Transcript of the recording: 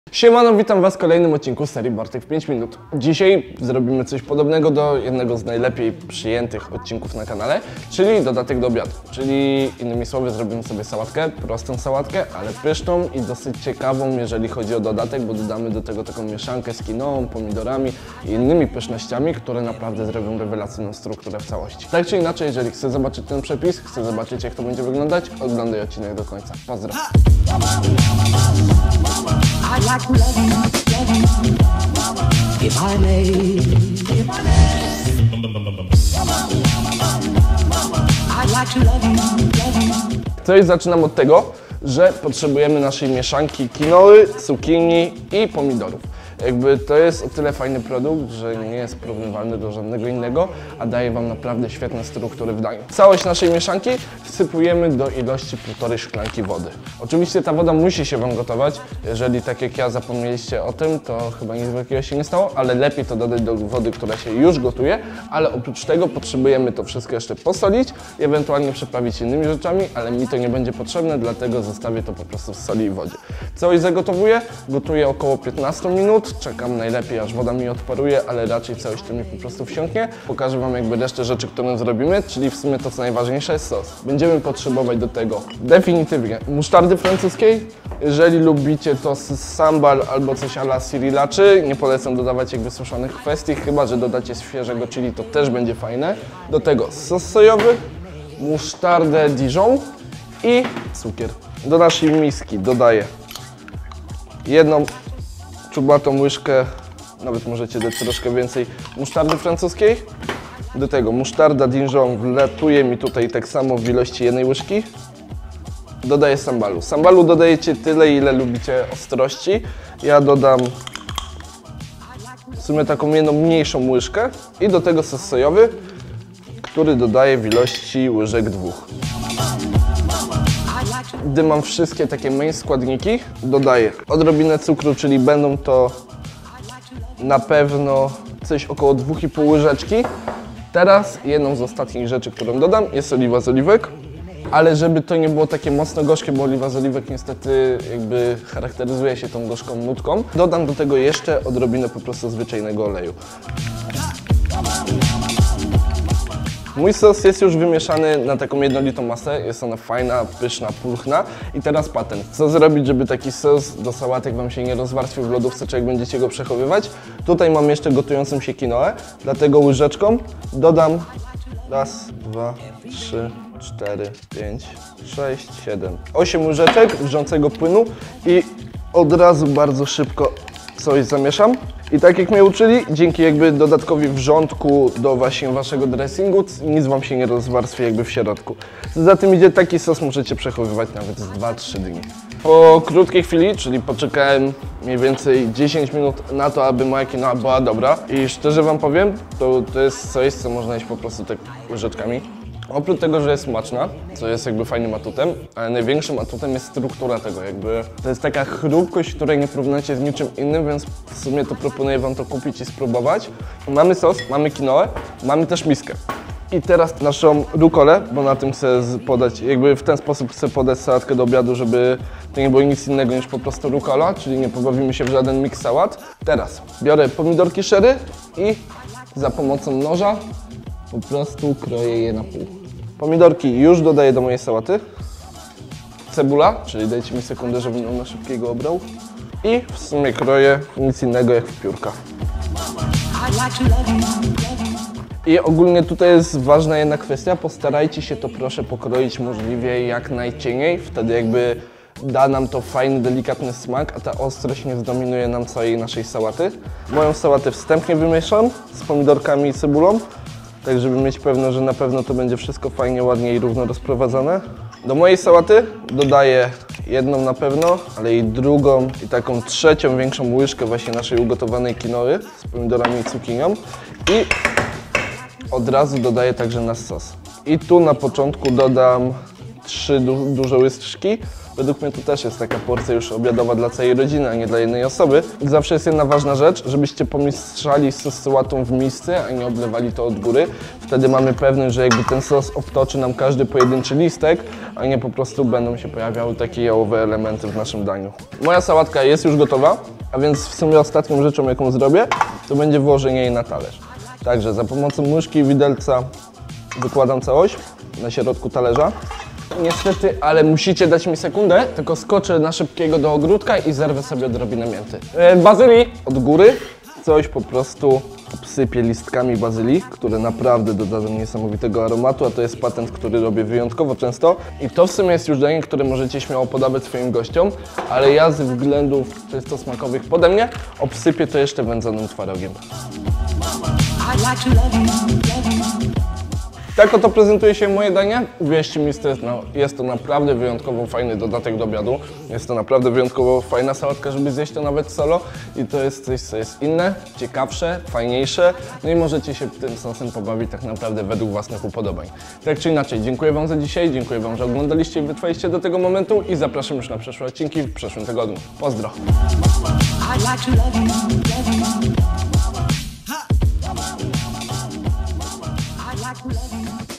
Siemano, witam Was w kolejnym odcinku serii Bartek w 5 minut. Dzisiaj zrobimy coś podobnego do jednego z najlepiej przyjętych odcinków na kanale, czyli dodatek do obiadu. Czyli innymi słowy zrobimy sobie sałatkę, prostą sałatkę, ale pyszną i dosyć ciekawą, jeżeli chodzi o dodatek, bo dodamy do tego taką mieszankę z quinoą, pomidorami i innymi pysznościami, które naprawdę zrobią rewelacyjną strukturę w całości. Tak czy inaczej, jeżeli chcesz zobaczyć ten przepis, chcesz zobaczyć, jak to będzie wyglądać, oglądaj odcinek do końca. Pozdro! I'd like to love you, if I may. I'd like to love you. To i zaczynam od tego, że potrzebujemy naszej mieszanki quinoy, cukinii i pomidorów. Jakby to jest o tyle fajny produkt, że nie jest porównywalny do żadnego innego, a daje Wam naprawdę świetne struktury w daniu. Całość naszej mieszanki wsypujemy do ilości 1,5 szklanki wody. Oczywiście ta woda musi się Wam gotować. Jeżeli tak jak ja zapomnieliście o tym, to chyba nic wielkiego się nie stało, ale lepiej to dodać do wody, która się już gotuje, ale oprócz tego potrzebujemy to wszystko jeszcze posolić i ewentualnie przeprawić innymi rzeczami, ale mi to nie będzie potrzebne, dlatego zostawię to po prostu w soli i wodzie. Całość zagotowuję, gotuję około 15 minut. Czekam najlepiej, aż woda mi odparuje, ale raczej całość to mi po prostu wsiąknie. Pokażę Wam jakby resztę rzeczy, które zrobimy, czyli w sumie to co najważniejsze jest sos. Będziemy potrzebować do tego definitywnie musztardy francuskiej. Jeżeli lubicie to sambal albo coś a la sriraczy, nie polecam dodawać jakby suszonych kwestii, chyba że dodacie świeżego chili, to też będzie fajne. Do tego sos sojowy, musztardę Dijon i cukier. Do naszej miski dodaję jedną czubatą łyżkę, nawet możecie dać troszkę więcej musztardy francuskiej. Do tego musztarda Dijon wlatuje mi tutaj tak samo w ilości jednej łyżki. Dodaję sambalu. Sambalu dodajecie tyle, ile lubicie ostrości. Ja dodam w sumie taką jedną mniejszą łyżkę i do tego sos sojowy, który dodaję w ilości łyżek 2. Gdy mam wszystkie takie main składniki, dodaję odrobinę cukru, czyli będą to na pewno coś około 2,5 łyżeczki. Teraz jedną z ostatnich rzeczy, którą dodam, jest oliwa z oliwek, ale żeby to nie było takie mocno gorzkie, bo oliwa z oliwek niestety jakby charakteryzuje się tą gorzką nutką, dodam do tego jeszcze odrobinę po prostu zwyczajnego oleju. Mój sos jest już wymieszany na taką jednolitą masę, jest ona fajna, pyszna, pulchna. I teraz patent. Co zrobić, żeby taki sos do sałatek Wam się nie rozwarstwił w lodówce, czy jak będziecie go przechowywać? Tutaj mam jeszcze gotującą się quinoę, dlatego łyżeczką dodam 1, 2, 3, 4, 5, 6, 7, 8 łyżeczek wrzącego płynu i od razu bardzo szybko coś zamieszam. I tak jak mnie uczyli, dzięki jakby dodatkowi wrzątku do właśnie waszego dressingu, nic Wam się nie rozwarstwi jakby w środku. Za tym idzie taki sos, możecie przechowywać nawet z 2-3 dni. Po krótkiej chwili, czyli poczekałem mniej więcej 10 minut na to, aby moja quinoa była dobra. I szczerze Wam powiem, to jest coś, co można jeść po prostu tak łyżeczkami. Oprócz tego, że jest smaczna, co jest jakby fajnym atutem, ale największym atutem jest struktura tego, jakby to jest taka chrupkość, której nie porównacie z niczym innym, więc w sumie to proponuję Wam to kupić i spróbować. Mamy sos, mamy quinoę, mamy też miskę. I teraz naszą rukolę, bo na tym chcę podać, jakby w ten sposób chcę podać sałatkę do obiadu, żeby to nie było nic innego niż po prostu rukola, czyli nie pobawimy się w żaden miks sałat. Teraz biorę pomidorki sherry i za pomocą noża po prostu kroję je na pół. Pomidorki już dodaję do mojej sałaty. Cebula, czyli dajcie mi sekundę, żebym ją na szybkiego obrał. I w sumie kroję nic innego jak w piórka. I ogólnie tutaj jest ważna jedna kwestia, postarajcie się to proszę pokroić możliwie jak najcieniej, wtedy jakby da nam to fajny, delikatny smak, a ta ostrość nie zdominuje nam całej naszej sałaty. Moją sałatę wstępnie wymieszam z pomidorkami i cebulą, tak żeby mieć pewność, że na pewno to będzie wszystko fajnie, ładnie i równo rozprowadzone. Do mojej sałaty dodaję jedną na pewno, ale i drugą i taką trzecią większą łyżkę właśnie naszej ugotowanej quinoy z pomidorami i cukinią i od razu dodaję także nasz sos. I tu na początku dodam 3 duże łyżki według mnie to też jest taka porcja już obiadowa dla całej rodziny, a nie dla jednej osoby. I zawsze jest jedna ważna rzecz, żebyście pomieszali sos z sałatą w misce, a nie oblewali to od góry. Wtedy mamy pewność, że jakby ten sos obtoczy nam każdy pojedynczy listek, a nie po prostu będą się pojawiały takie jałowe elementy w naszym daniu. Moja sałatka jest już gotowa, a więc w sumie ostatnią rzeczą, jaką zrobię, to będzie włożenie jej na talerz. Także za pomocą łyżki i widelca wykładam całość na środku talerza. Niestety, ale musicie dać mi sekundę, tylko skoczę na szybkiego do ogródka i zerwę sobie odrobinę mięty. Bazylii od góry coś po prostu obsypię listkami bazylii, które naprawdę dodadzą niesamowitego aromatu, a to jest patent, który robię wyjątkowo często. I to w sumie jest już danie, które możecie śmiało podawać swoim gościom, ale ja ze względów czysto smakowych pode mnie obsypię to jeszcze wędzonym twarogiem. I'd like to love you. Tak oto prezentuje się moje danie. Uwierzcie mi, jest to naprawdę wyjątkowo fajny dodatek do obiadu. Jest to naprawdę wyjątkowo fajna sałatka, żeby zjeść to nawet solo. I to jest coś, co jest inne, ciekawsze, fajniejsze. No i możecie się tym sosem pobawić tak naprawdę według własnych upodobań. Tak czy inaczej, dziękuję Wam za dzisiaj, dziękuję Wam, że oglądaliście i wytrwaliście do tego momentu i zapraszam już na przyszłe odcinki w przyszłym tygodniu. Pozdro! I'd like to love you. I'd like to love you.